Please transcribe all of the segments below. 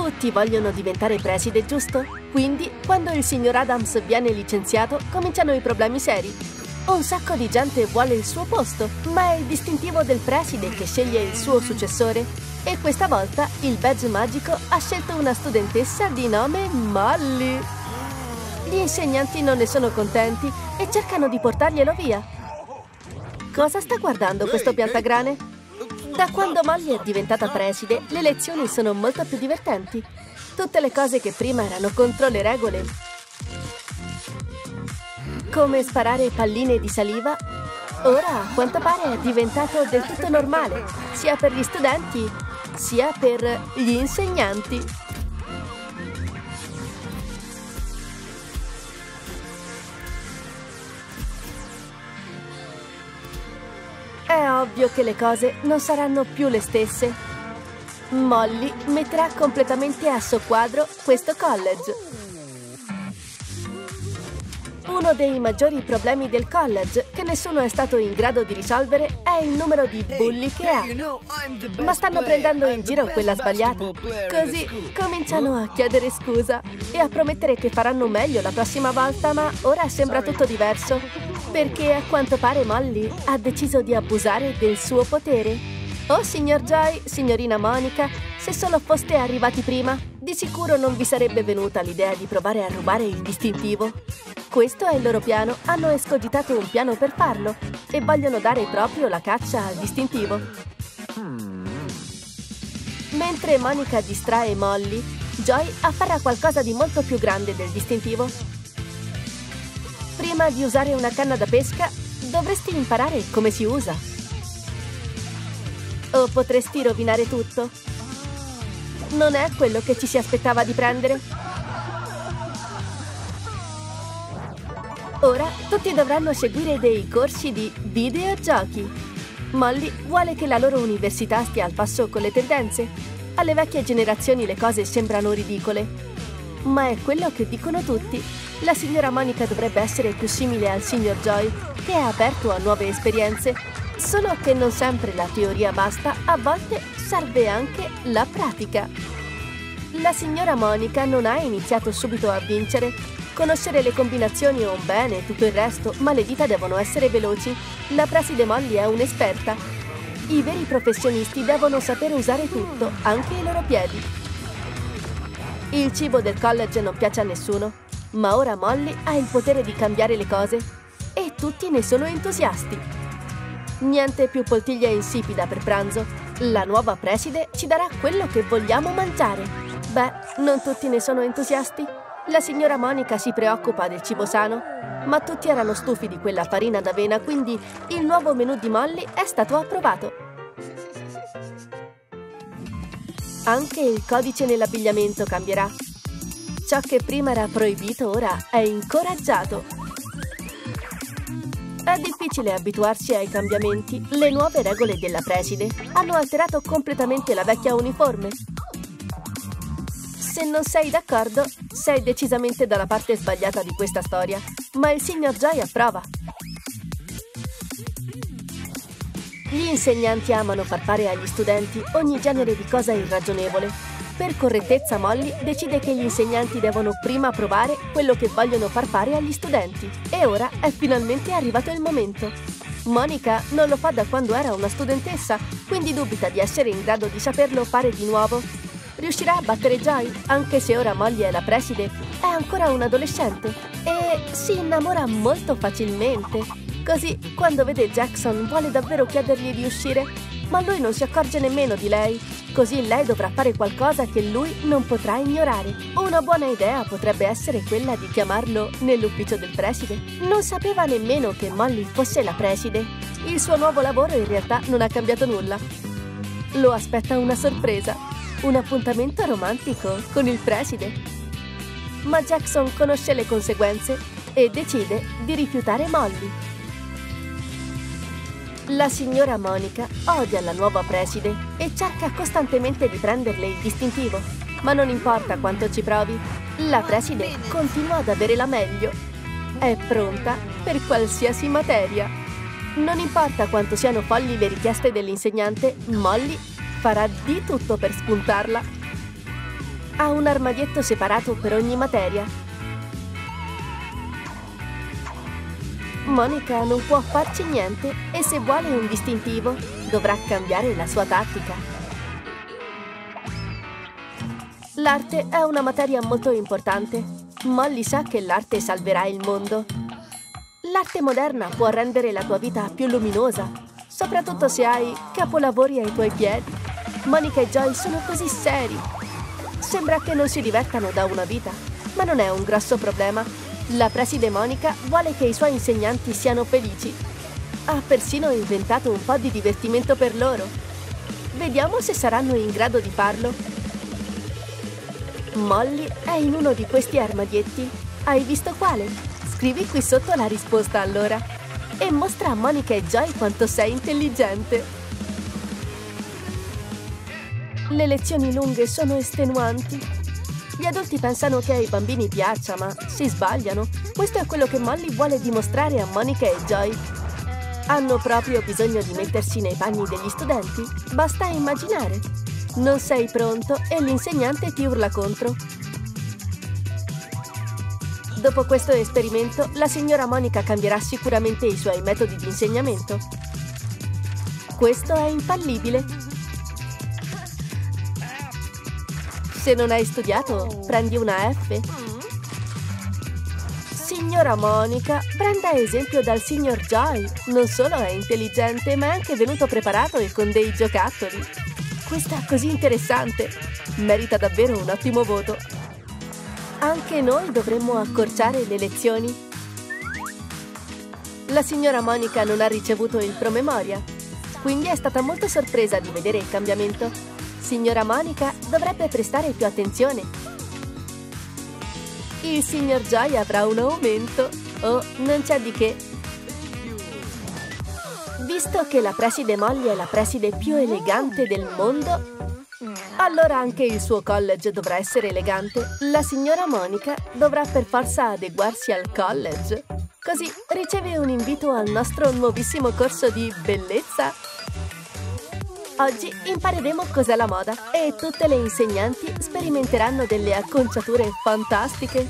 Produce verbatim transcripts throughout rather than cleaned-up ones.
Tutti vogliono diventare preside, giusto? Quindi, quando il signor Adams viene licenziato, cominciano i problemi seri. Un sacco di gente vuole il suo posto, ma è il distintivo del preside che sceglie il suo successore. E questa volta il badge magico ha scelto una studentessa di nome Molly. Gli insegnanti non ne sono contenti e cercano di portarglielo via. Cosa sta guardando questo piantagrane? Da quando Molly è diventata preside, le lezioni sono molto più divertenti. Tutte le cose che prima erano contro le regole, come sparare palline di saliva, ora a quanto pare è diventato del tutto normale, sia per gli studenti, sia per gli insegnanti. È ovvio che le cose non saranno più le stesse. Molly metterà completamente a soqquadro questo college. Uno dei maggiori problemi del college che nessuno è stato in grado di risolvere è il numero di bulli che ha. Ma stanno prendendo in giro quella sbagliata. Così cominciano a chiedere scusa e a promettere che faranno meglio la prossima volta, ma ora sembra tutto diverso, perché a quanto pare Molly ha deciso di abusare del suo potere. Oh, signor Joy, signorina Monica, se solo foste arrivati prima, di sicuro non vi sarebbe venuta l'idea di provare a rubare il distintivo. Questo è il loro piano, hanno escogitato un piano per farlo e vogliono dare proprio la caccia al distintivo. Mentre Monica distrae Molly, Joy afferra qualcosa di molto più grande del distintivo. Prima di usare una canna da pesca, dovresti imparare come si usa. O potresti rovinare tutto. Non è quello che ci si aspettava di prendere. Ora tutti dovranno seguire dei corsi di videogiochi. Molly vuole che la loro università stia al passo con le tendenze. Alle vecchie generazioni le cose sembrano ridicole, ma è quello che dicono tutti. La signora Monica dovrebbe essere più simile al signor Joy, che è aperto a nuove esperienze. Solo che non sempre la teoria basta, a volte serve anche la pratica. La signora Monica non ha iniziato subito a vincere. Conoscere le combinazioni è un bene e tutto il resto, ma le dita devono essere veloci. La preside Molly è un'esperta. I veri professionisti devono saper usare tutto, anche i loro piedi. Il cibo del college non piace a nessuno, ma ora Molly ha il potere di cambiare le cose e tutti ne sono entusiasti. Niente più poltiglia insipida per pranzo. La nuova preside ci darà quello che vogliamo mangiare. Beh, non tutti ne sono entusiasti. La signora Monica si preoccupa del cibo sano, ma tutti erano stufi di quella farina d'avena, quindi il nuovo menù di Molly è stato approvato. Anche il codice nell'abbigliamento cambierà. Ciò che prima era proibito ora è incoraggiato. È difficile abituarsi ai cambiamenti. Le nuove regole della preside hanno alterato completamente la vecchia uniforme. Se non sei d'accordo, sei decisamente dalla parte sbagliata di questa storia, ma il signor Joy approva. Gli insegnanti amano far fare agli studenti ogni genere di cosa irragionevole. Per correttezza, Molly decide che gli insegnanti devono prima provare quello che vogliono far fare agli studenti. E ora è finalmente arrivato il momento. Monica non lo fa da quando era una studentessa, quindi dubita di essere in grado di saperlo fare di nuovo. Riuscirà a battere Joy, anche se ora Molly è la preside, è ancora un adolescente e si innamora molto facilmente. Così, quando vede Jackson, vuole davvero chiedergli di uscire, ma lui non si accorge nemmeno di lei. Così lei dovrà fare qualcosa che lui non potrà ignorare. Una buona idea potrebbe essere quella di chiamarlo nell'ufficio del preside. Non sapeva nemmeno che Molly fosse la preside. Il suo nuovo lavoro in realtà non ha cambiato nulla. Lo aspetta una sorpresa. Un appuntamento romantico con il preside. Ma Jackson conosce le conseguenze e decide di rifiutare Molly. La signora Monica odia la nuova preside e cerca costantemente di prenderle il distintivo. Ma non importa quanto ci provi, la preside continua ad avere la meglio. È pronta per qualsiasi materia. Non importa quanto siano folli le richieste dell'insegnante, Molly farà di tutto per spuntarla. Ha un armadietto separato per ogni materia. Monica non può farci niente e se vuole un distintivo dovrà cambiare la sua tattica. L'arte è una materia molto importante. Molly sa che l'arte salverà il mondo. L'arte moderna può rendere la tua vita più luminosa, soprattutto se hai capolavori ai tuoi piedi. Monica e Joy sono così seri. Sembra che non si divertano da una vita, ma non è un grosso problema. La preside Monica vuole che i suoi insegnanti siano felici. Ha persino inventato un po' di divertimento per loro. Vediamo se saranno in grado di farlo. Molly è in uno di questi armadietti. Hai visto quale? Scrivi qui sotto la risposta allora. E mostra a Monica e Joy quanto sei intelligente. Le lezioni lunghe sono estenuanti. Gli adulti pensano che ai bambini piaccia, ma si sbagliano. Questo è quello che Molly vuole dimostrare a Monica e Joy. Hanno proprio bisogno di mettersi nei panni degli studenti? Basta immaginare. Non sei pronto e l'insegnante ti urla contro. Dopo questo esperimento, la signora Monica cambierà sicuramente i suoi metodi di insegnamento. Questo è infallibile. Se non hai studiato, prendi una F. Signora Monica, prenda esempio dal signor Joy. Non solo è intelligente, ma è anche venuto preparato e con dei giocattoli. Questa è così interessante. Merita davvero un ottimo voto. Anche noi dovremmo accorciare le lezioni. La signora Monica non ha ricevuto il promemoria, quindi è stata molto sorpresa di vedere il cambiamento. Signora Monica dovrebbe prestare più attenzione. Il signor Joy avrà un aumento. Oh, non c'è di che. Visto che la preside Molly è la preside più elegante del mondo, allora anche il suo college dovrà essere elegante. La signora Monica dovrà per forza adeguarsi al college. Così riceve un invito al nostro nuovissimo corso di bellezza. Oggi impareremo cos'è la moda e tutte le insegnanti sperimenteranno delle acconciature fantastiche.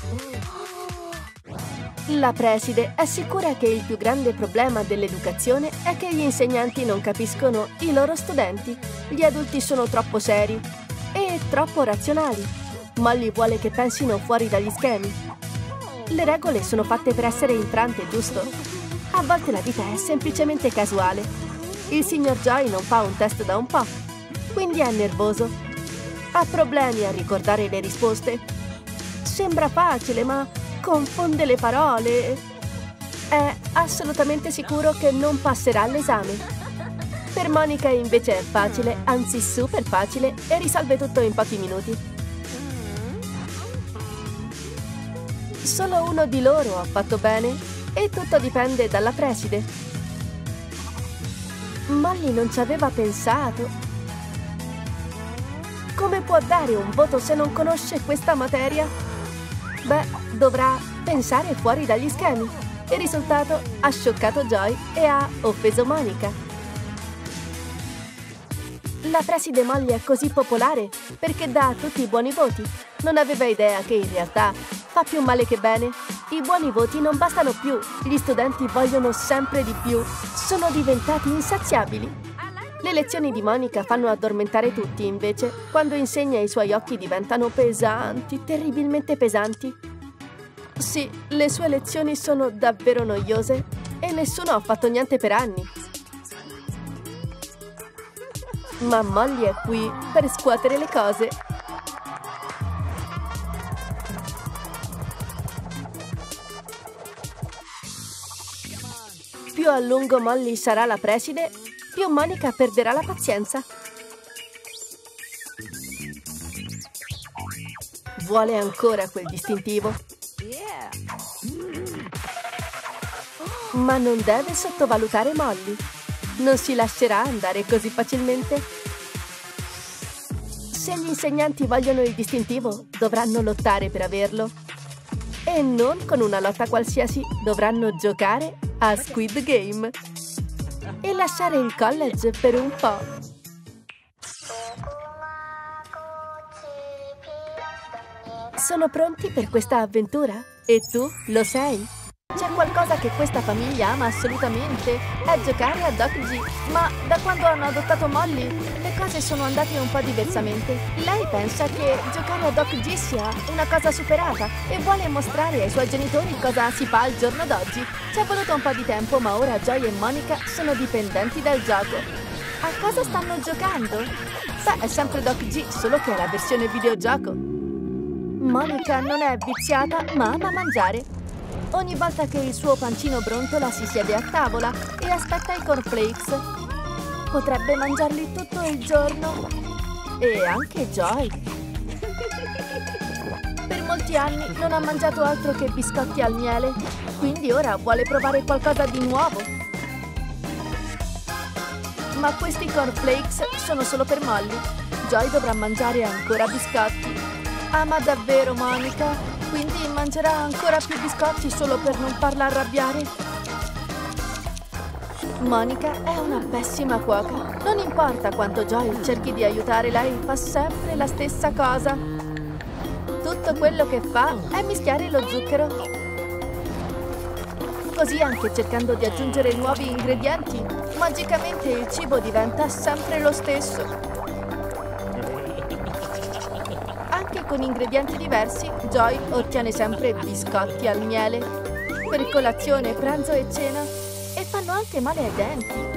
La preside è sicura che il più grande problema dell'educazione è che gli insegnanti non capiscono i loro studenti. Gli adulti sono troppo seri e troppo razionali. Molly vuole che pensino fuori dagli schemi. Le regole sono fatte per essere infrante, giusto? A volte la vita è semplicemente casuale. Il signor Joy non fa un test da un po', quindi è nervoso. Ha problemi a ricordare le risposte. Sembra facile, ma confonde le parole. È assolutamente sicuro che non passerà all'esame. Per Monica invece è facile, anzi super facile, e risolve tutto in pochi minuti. Solo uno di loro ha fatto bene e tutto dipende dalla preside. Molly non ci aveva pensato. Come può dare un voto se non conosce questa materia? Beh, dovrà pensare fuori dagli schemi. Il risultato ha scioccato Joy e ha offeso Monica. La preside Molly è così popolare perché dà a tutti i buoni voti. Non aveva idea che in realtà fa più male che bene. I buoni voti non bastano più. Gli studenti vogliono sempre di più. Sono diventati insaziabili. Le lezioni di Monica fanno addormentare tutti, invece. Quando insegna i suoi occhi diventano pesanti, terribilmente pesanti. Sì, le sue lezioni sono davvero noiose e nessuno ha fatto niente per anni. Ma Molly è qui per scuotere le cose. Più a lungo Molly sarà la preside, più Monica perderà la pazienza. Vuole ancora quel distintivo. Ma non deve sottovalutare Molly. Non si lascerà andare così facilmente. Se gli insegnanti vogliono il distintivo, dovranno lottare per averlo. E non con una lotta qualsiasi, dovranno giocare a Squid Game e lasciare il college per un po'. Sono pronti per questa avventura? E tu lo sei? C'è qualcosa che questa famiglia ama assolutamente, è giocare a Doc G. Ma da quando hanno adottato Molly, le cose sono andate un po' diversamente. Lei pensa che giocare a Doc G sia una cosa superata e vuole mostrare ai suoi genitori cosa si fa al giorno d'oggi. Ci è voluto un po' di tempo, ma ora Joy e Monica sono dipendenti dal gioco. A cosa stanno giocando? Beh, è sempre Doc G, solo che è la versione videogioco. Monica non è viziata, ma ama mangiare. Ogni volta che il suo pancino brontola si siede a tavola e aspetta i cornflakes. Potrebbe mangiarli tutto il giorno. E anche Joy. Per molti anni non ha mangiato altro che biscotti al miele, quindi ora vuole provare qualcosa di nuovo. Ma questi cornflakes sono solo per Molly. Joy dovrà mangiare ancora biscotti. Ama davvero Monica. Quindi mangerà ancora più biscotti solo per non farla arrabbiare. Monica è una pessima cuoca. Non importa quanto Joy cerchi di aiutare, lei fa sempre la stessa cosa. Tutto quello che fa è mischiare lo zucchero. Così, anche cercando di aggiungere nuovi ingredienti, magicamente il cibo diventa sempre lo stesso. Con ingredienti diversi, Joy ottiene sempre biscotti al miele per colazione, pranzo e cena, e fanno anche male ai denti.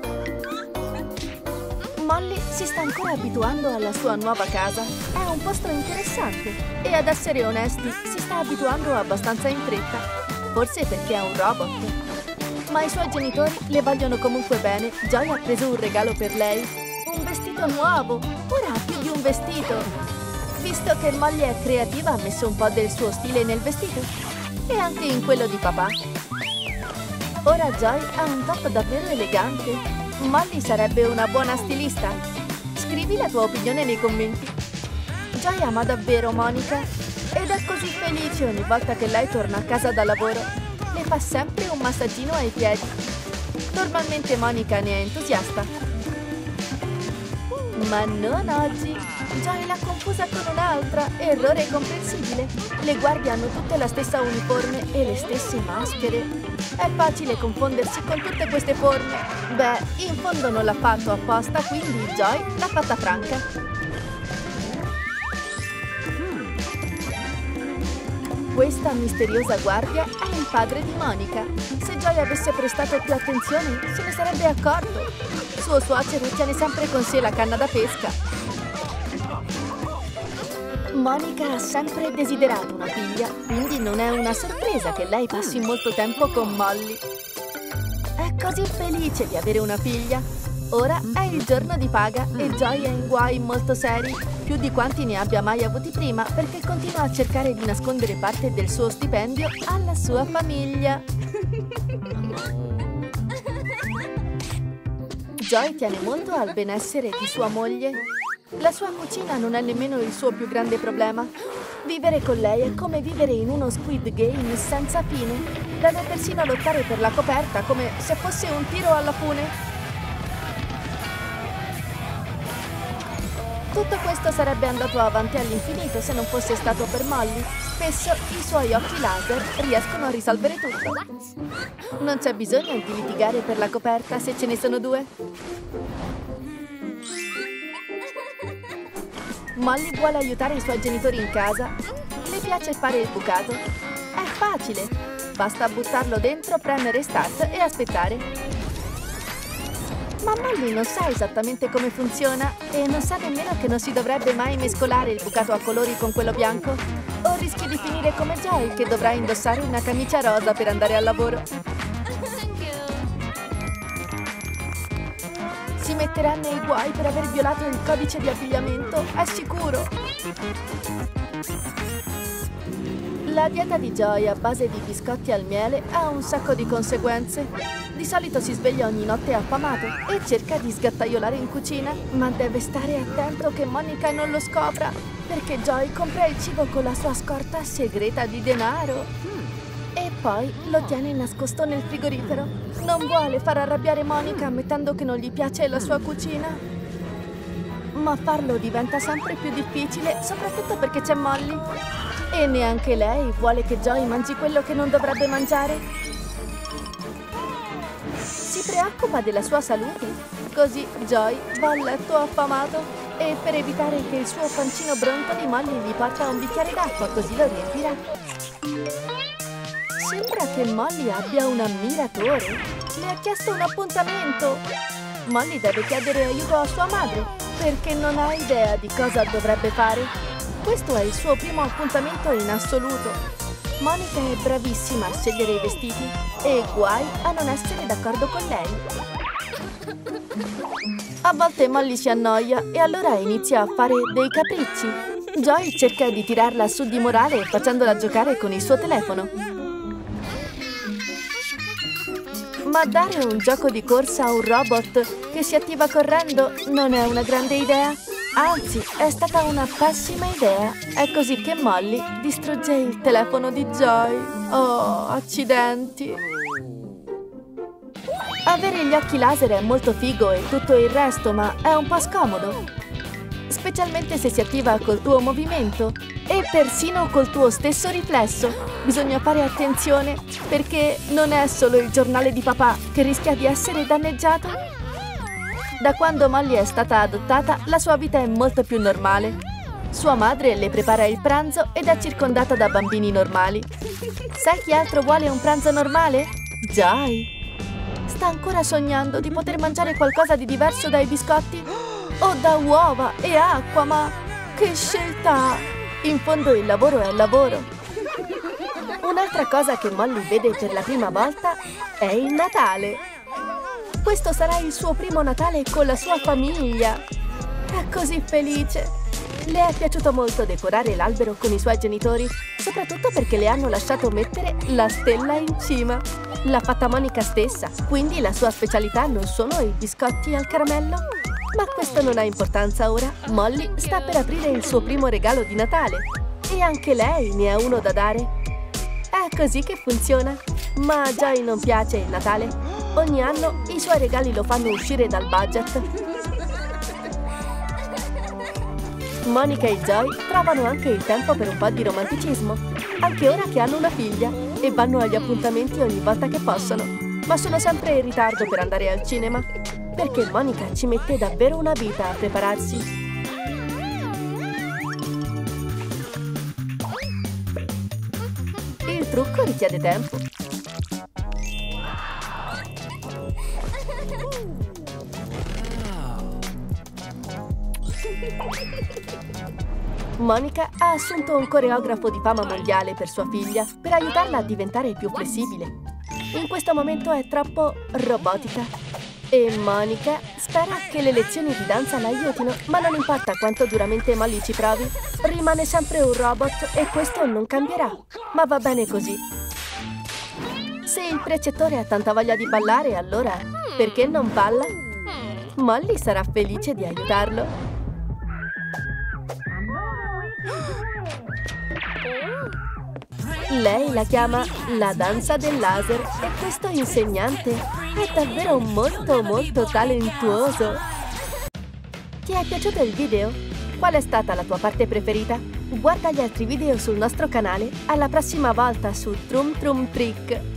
Molly si sta ancora abituando alla sua nuova casa. È un posto interessante e, ad essere onesti, si sta abituando abbastanza in fretta, forse perché è un robot. Ma i suoi genitori le vogliono comunque bene. Joy ha preso un regalo per lei, un vestito nuovo. Ora ha più di un vestito. Visto che Molly è creativa, ha messo un po' del suo stile nel vestito e anche in quello di papà. Ora Joy ha un top davvero elegante. Molly sarebbe una buona stilista. Scrivi la tua opinione nei commenti. Joy ama davvero Monica ed è così felice ogni volta che lei torna a casa da lavoro. Le fa sempre un massaggino ai piedi. Normalmente Monica ne è entusiasta. Ma non oggi. Joy l'ha confusa con un'altra. Errore comprensibile. Le guardie hanno tutte la stessa uniforme e le stesse maschere. È facile confondersi con tutte queste forme. Beh, in fondo non l'ha fatto apposta, quindi Joy l'ha fatta franca. Questa misteriosa guardia è il padre di Monica. Se Joy avesse prestato più attenzione, se ne sarebbe accorto. Suo suocero tiene sempre con sé la canna da pesca. Monica ha sempre desiderato una figlia, quindi non è una sorpresa che lei passi molto tempo con Molly. È così felice di avere una figlia. Ora è il giorno di paga e Joy è in guai molto seri, più di quanti ne abbia mai avuti prima, perché continua a cercare di nascondere parte del suo stipendio alla sua famiglia. Joy tiene molto al benessere di sua moglie. La sua cucina non è nemmeno il suo più grande problema. Vivere con lei è come vivere in uno Squid Game senza fine. Deve persino lottare per la coperta come se fosse un tiro alla fune. Tutto questo sarebbe andato avanti all'infinito se non fosse stato per Molly. Spesso i suoi occhi laser riescono a risolvere tutto. Non c'è bisogno di litigare per la coperta se ce ne sono due. Molly vuole aiutare i suoi genitori in casa. Le piace fare il bucato. È facile. Basta buttarlo dentro, premere Start e aspettare. Ma Molly non sa esattamente come funziona e non sa nemmeno che non si dovrebbe mai mescolare il bucato a colori con quello bianco. O rischi di finire come Joy, che dovrà indossare una camicia rosa per andare al lavoro. Si metterà nei guai per aver violato il codice di abbigliamento, è sicuro. La dieta di Joy a base di biscotti al miele ha un sacco di conseguenze. Di solito si sveglia ogni notte affamato e cerca di sgattaiolare in cucina, ma deve stare attento che Monica non lo scopra, perché Joy compra il cibo con la sua scorta segreta di denaro. E poi lo tiene nascosto nel frigorifero. Non vuole far arrabbiare Monica ammettendo che non gli piace la sua cucina. ma farlo diventa sempre più difficile, soprattutto perché c'è Molly. E neanche lei vuole che Joy mangi quello che non dovrebbe mangiare. Si preoccupa della sua salute, così Joy va a letto affamato e per evitare che il suo pancino brontoli, Molly gli porta un bicchiere d'acqua, così lo riempirà. Sembra che Molly abbia un ammiratore. Le ha chiesto un appuntamento. Molly deve chiedere aiuto a sua madre, perché non ha idea di cosa dovrebbe fare. Questo è il suo primo appuntamento in assoluto. Monica è bravissima a scegliere i vestiti e guai a non essere d'accordo con lei. A volte Molly si annoia e allora inizia a fare dei capricci. Joy cerca di tirarla su di morale facendola giocare con il suo telefono. Ma dare un gioco di corsa a un robot che si attiva correndo non è una grande idea. Anzi, è stata una pessima idea. È così che Molly distrugge il telefono di Joy. Oh, accidenti! Avere gli occhi laser è molto figo e tutto il resto, ma è un po' scomodo. Specialmente se si attiva col tuo movimento e persino col tuo stesso riflesso. Bisogna fare attenzione perché non è solo il giornale di papà che rischia di essere danneggiato. Da quando Molly è stata adottata, la sua vita è molto più normale. Sua madre le prepara il pranzo ed è circondata da bambini normali. Sai chi altro vuole un pranzo normale? Joy! Sta ancora sognando di poter mangiare qualcosa di diverso dai biscotti o da uova e acqua, ma che scelta! In fondo il lavoro è lavoro. Un'altra cosa che Molly vede per la prima volta è il Natale. Questo sarà il suo primo Natale con la sua famiglia. È così felice. Le è piaciuto molto decorare l'albero con i suoi genitori, soprattutto perché le hanno lasciato mettere la stella in cima. L'ha fatta Monica stessa, quindi la sua specialità non sono i biscotti al caramello. Ma questo non ha importanza ora. Molly sta per aprire il suo primo regalo di Natale e anche lei ne ha uno da dare. È così che funziona. Ma a Joy non piace il Natale. Ogni anno i suoi regali lo fanno uscire dal budget. Monica e Joy trovano anche il tempo per un po' di romanticismo, anche ora che hanno una figlia, e vanno agli appuntamenti ogni volta che possono. Ma sono sempre in ritardo per andare al cinema, perché Monica ci mette davvero una vita a prepararsi. Il trucco richiede tempo. Monica ha assunto un coreografo di fama mondiale per sua figlia, per aiutarla a diventare più flessibile. In questo momento è troppo robotica. E Monica spera che le lezioni di danza la aiutino, ma non importa quanto duramente Molly ci provi, rimane sempre un robot e questo non cambierà. Ma va bene così. Se il precettore ha tanta voglia di ballare, allora perché non balla? Molly sarà felice di aiutarlo. Lei la chiama la danza del laser e questo insegnante è davvero molto molto talentuoso. Ti è piaciuto il video? Qual è stata la tua parte preferita? Guarda gli altri video sul nostro canale. Alla prossima volta su Trum Trum Trick!